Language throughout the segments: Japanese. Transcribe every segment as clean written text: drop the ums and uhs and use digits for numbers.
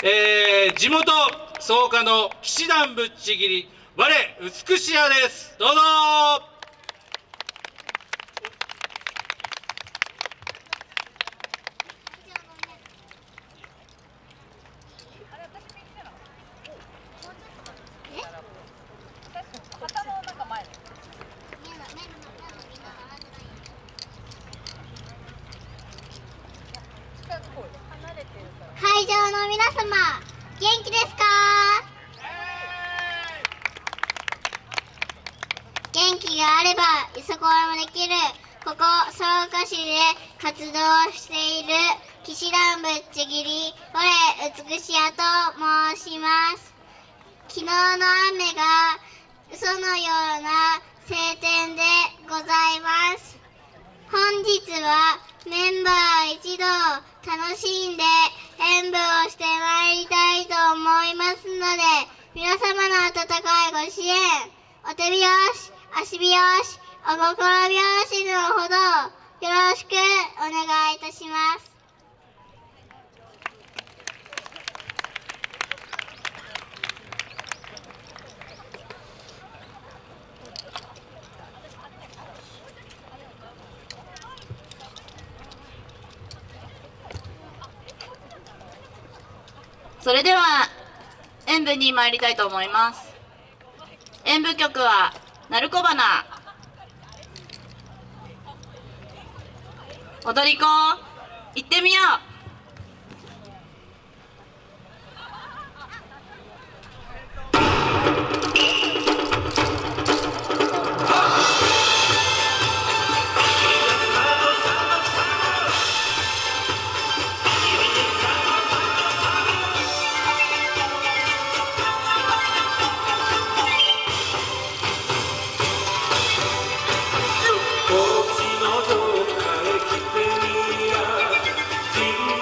地元草加の騎士団ぶっちぎり我美しやです。どうぞ。 会場の皆様、元気ですか？元気があればいそこらもできる。ここ草加市で活動している騎士団ぶっちぎり我美しやと申します。昨日の雨が嘘のような晴天でございます。本日はメンバー一同楽しんで演舞をしてまいりたいと思いますので、皆様の温かいご支援、お手拍子、足拍子、お心拍子のほどよろしくお願いいたします。 それでは演舞に参りたいと思います。演舞曲は鳴子花。踊り子行ってみよう。 こっちのどっかへ来てみや。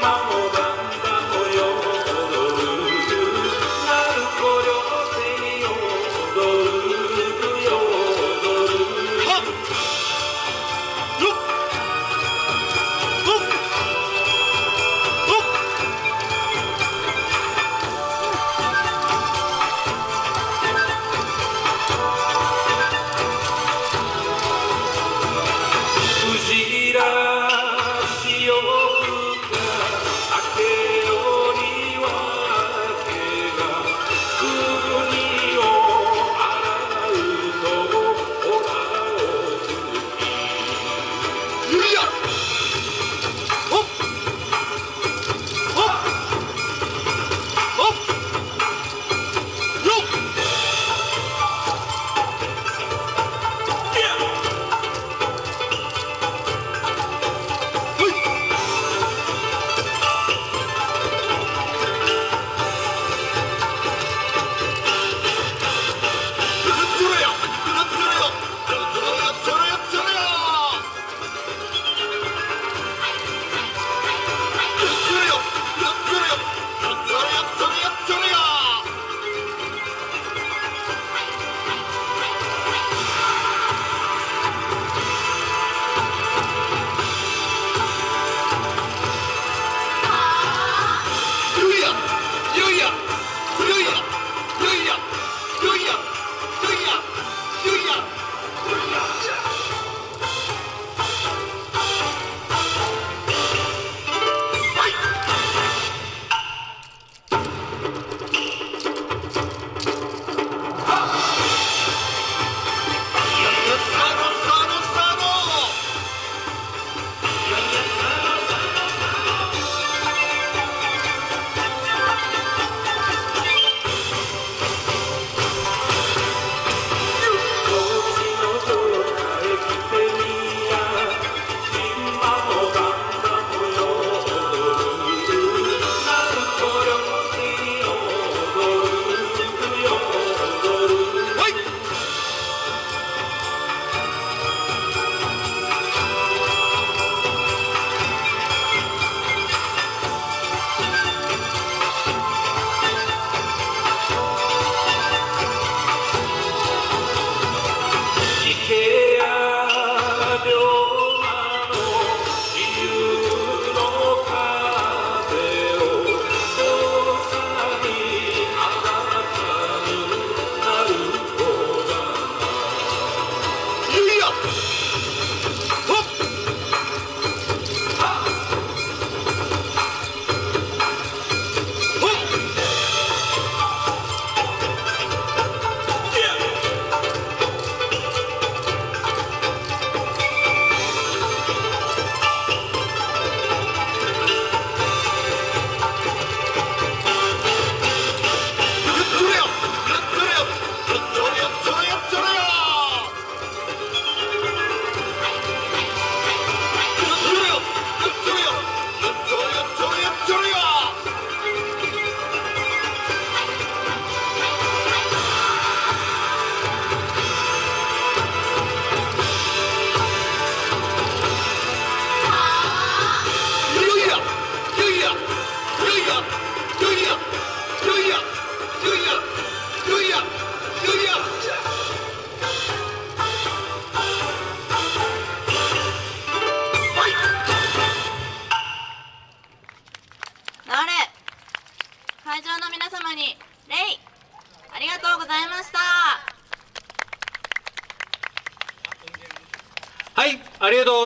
に礼。ありがとうございました。 はい、ありがとう。